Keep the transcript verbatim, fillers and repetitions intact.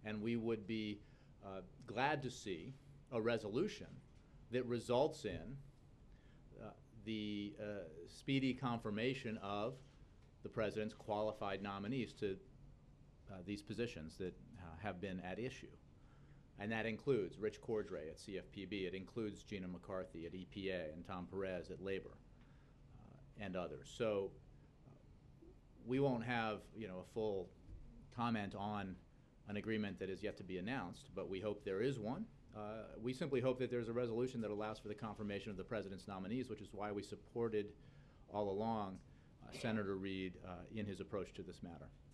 And we would be uh, glad to see a resolution that results in uh, the uh, speedy confirmation of the President's qualified nominees to uh, these positions that uh, have been at issue. And that includes Rich Cordray at C F P B, it includes Gina McCarthy at E P A, and Tom Perez at Labor, uh, and others. So uh, we won't have, you know, a full comment on an agreement that is yet to be announced, but we hope there is one. Uh, we simply hope that there's a resolution that allows for the confirmation of the President's nominees, which is why we supported all along uh, Senator Reid uh, in his approach to this matter.